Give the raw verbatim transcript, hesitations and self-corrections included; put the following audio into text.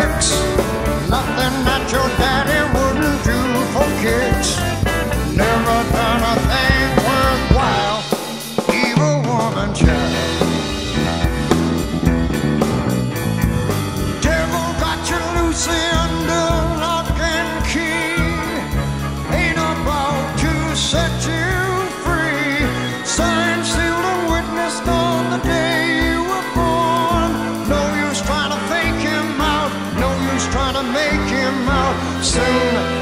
tricks, nothing that your daddy wouldn't do for kicks. Never done a thing worthwhile, evil woman child. Devil got you loose under lock and key, ain't about to set you free. Signed, sealed, and witnessed on the day you were born. No use trying to fake him out, no use trying to make him out. Soon